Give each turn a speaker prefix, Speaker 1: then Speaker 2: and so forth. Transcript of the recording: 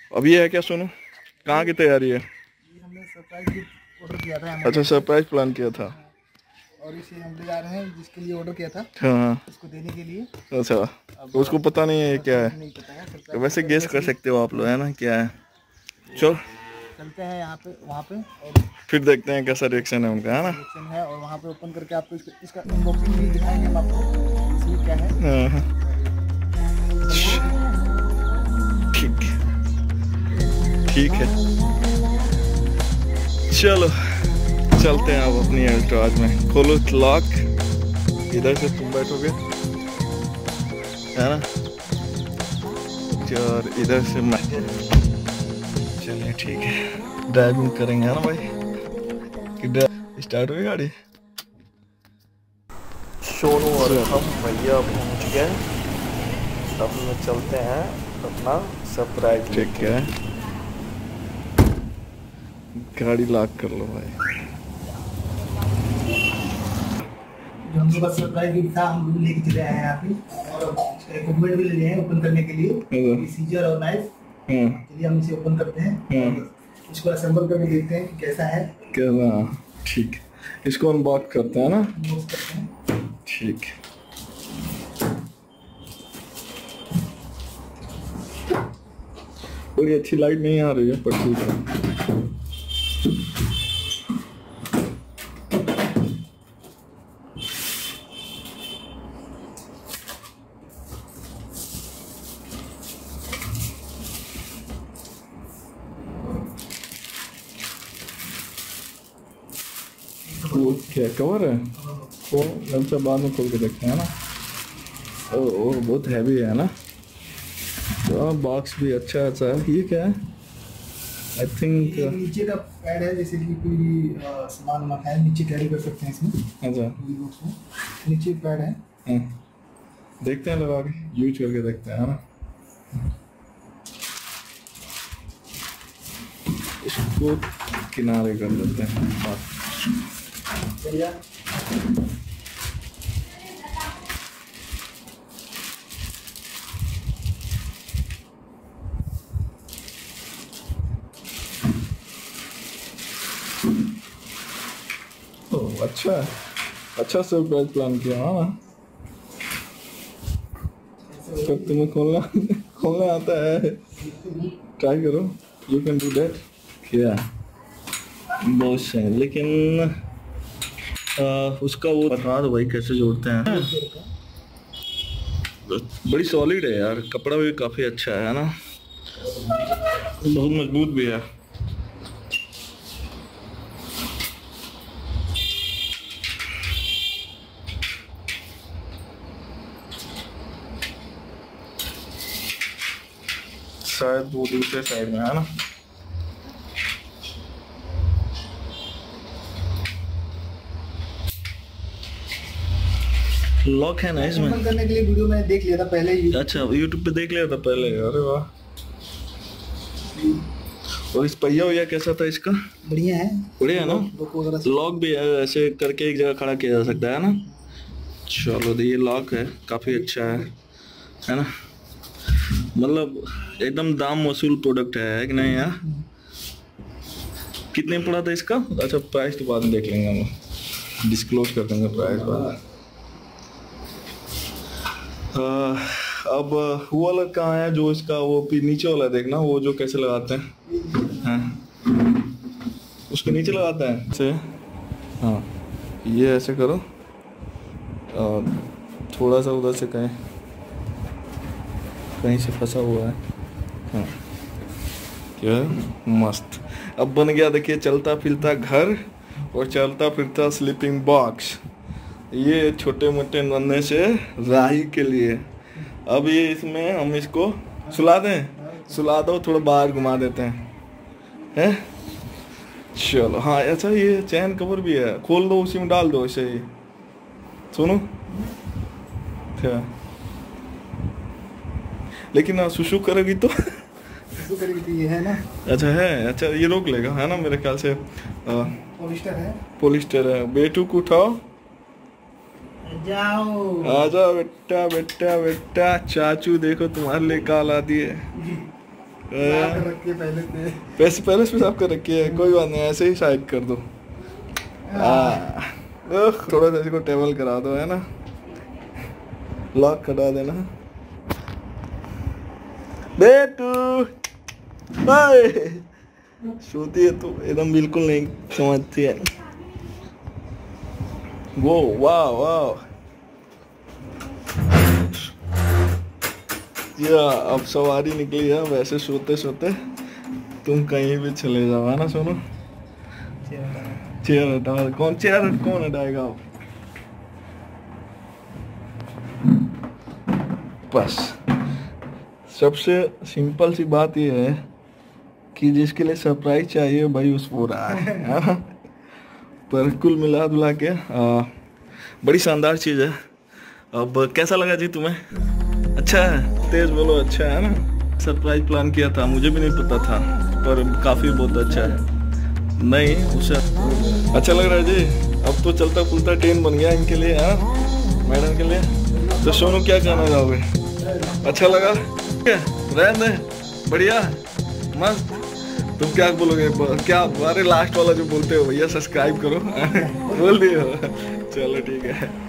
Speaker 1: अभी है क्या सोनू? कहाँ की तैयारी है?
Speaker 2: हमने सरप्राइज गिफ्ट ऑर्डर किया था।
Speaker 1: अच्छा, सरप्राइज प्लान किया था।
Speaker 2: और इसे हम ले जा रहे हैं जिसके लिए ऑर्डर किया था,
Speaker 1: हाँ।
Speaker 2: उसको देने के लिए।
Speaker 1: अच्छा,
Speaker 2: अब
Speaker 1: तो उसको पता नहीं है क्या है?
Speaker 2: नहीं पता है
Speaker 1: तो
Speaker 2: सरप्राइज
Speaker 1: वैसे गेस कर सकते हो आप लोग, है ना, क्या है। चलो
Speaker 2: चलते हैं यहाँ पे, वहाँ पे, और
Speaker 1: फिर देखते हैं कैसा रिएक्शन है उनका, है ना।
Speaker 2: रिएक्शन है, और वहाँ पे ओपन करके आपको इसका अनबॉक्सिंग भी दिखाएंगे हम आपको, इसमें क्या है।
Speaker 1: हाँ, हाँ। ठीक ठीक है, चलो चलते हैं अब अपनी अल्ट्राज में। खोलो लॉक, इधर से तुम बैठोगे, है ना, और इधर से मैं। चलिए ठीक है, ड्राइविंग करेंगे, है ना भाई। कि स्टार्ट हुई गाड़ी। सोनू और हम भैया पहुंच गए। अब में चलते हैं अपना सरप्राइज। ठीक है, गाड़ी लॉक कर लो भाई।
Speaker 2: जो हम लोग का सरप्राइज गिफ्ट था हम लोग लेके चले आए हैं यहाँ पे, और इक्विपमेंट भी ले लिए हैं ओपन करने के लिए, सीजर और नाइफ। चलिए हम इसे ओपन करते हैं, इसको असेंबल करके देखते हैं कि कैसा है।
Speaker 1: कैसा? ठीक, इसको अनबॉक्स करते हैं ना। ठीक, बड़ी अच्छी लाइट नहीं आ रही है पर ठीक है। वो क्या कवर है? वो से बाद में खोल के देखते हैं ना। ओ बहुत हैवी है ना। तो बॉक्स भी अच्छा है। ये क्या है? आई थिंक
Speaker 2: नीचे का पैड है, जैसे कि कोई सामान मत है नीचे कैरी कर सकते हैं इसमें।
Speaker 1: अच्छा,
Speaker 2: नीचे पैड है।
Speaker 1: देखते हैं, लगा के यूज करके देखते हैं, है ना। इसको किनारे कर देते हैं।
Speaker 2: चलिए
Speaker 1: ओह अच्छा सरप्राइज प्लान किया, हाँ। तो तुम्हें खोलना आता है? ट्राई करो, यू कैन डू दैट। क्या बहुत सही, लेकिन उसका वो बता दो भाई कैसे जोड़ते हैं। बड़ी सॉलिड है यार, कपड़ा भी काफी अच्छा है ना, बहुत मजबूत भी है। शायद वो दूसरे साइड में है ना। लॉक है ना इसमें?
Speaker 2: करने के लिए वीडियो मैंने देख लिया था पहले ही।
Speaker 1: अच्छा, यूट्यूब पे देख लिया था पहले। अरे वाह। और इस पहिया कैसा था इसका?
Speaker 2: बढ़िया है
Speaker 1: ना। लॉक भी है, ऐसे करके एक जगह खड़ा किया जा सकता है ना। चलो, ये लॉक है, काफी अच्छा है ना। मतलब एकदम दाम वसूल प्रोडक्ट है कि नहीं यार? कितने पड़ा था इसका? अच्छा, प्राइस तो बाद में देख लेंगे, हम डिस्क्लोज कर देंगे प्राइस बाद। अब वो वाला कहाँ है जो इसका वो नीचे वाला देखना, वो जो कैसे लगाते हैं। हाँ, उसके नीचे लगाता है ऐसे। हाँ, ये ऐसे करो, थोड़ा सा उधर से कहीं से फंसा हुआ है। हाँ, क्या मस्त। अब बन गया, देखिए, चलता फिरता घर और चलता फिरता स्लीपिंग बॉक्स। ये छोटे मोटे नन्हे से राही के लिए। अब ये इसमें हम इसको सुला दो, थोड़ा बाहर घुमा देते हैं। चलो, हाँ अच्छा, ये चैन कवर भी है, खोल दो, उसी में डाल दो ऐसे ही। सुनो क्या, लेकिन सुसु करेगी तो
Speaker 2: ये है ना।
Speaker 1: अच्छा है, अच्छा ये रोक लेगा, है ना, मेरे ख्याल से। पोलिस्टर है। बेटू को उठाओ, आजा बेटा बेटा बेटा, चाचू देखो तुम्हारे लिए कॉल आ दिए।
Speaker 2: रखी है पहले से।
Speaker 1: पैसे पहले से साफ कर रखी है, कोई बात नहीं, ऐसे ही साइड कर दो। थोड़ा सा इसको टेबल करा दो, है ना, लॉक करा देना। बेटू सोती है तो एकदम बिल्कुल नहीं समझती है वो। वाह वाह या अब सवारी निकली है। वैसे सोते सोते तुम कहीं भी चले जाओ, है ना सोनू। चेयर हटाओ, कौन हटाएगा आप? बस सबसे सिंपल सी बात ये है कि जिसके लिए सरप्राइज चाहिए भाई उसको रहा है। पर कुल मिला जुला के बड़ी शानदार चीज़ है। अब कैसा लगा जी तुम्हें? अच्छा है, तेज बोलो, अच्छा है ना। सरप्राइज प्लान किया था, मुझे भी नहीं पता था, पर काफ़ी बहुत अच्छा है। नहीं उसे अच्छा लग रहा है जी। अब तो चलता पुलता ट्रेन बन गया इनके लिए, हाँ मैडम के लिए। तो सोनू क्या कहना चाहोगे? अच्छा लगा? रहने दे, बढ़िया मस्त। तुम क्या बोलोगे? क्या अरे लास्ट वाला जो बोलते हो भैया सब्सक्राइब करो बोल दियो। चलो ठीक है।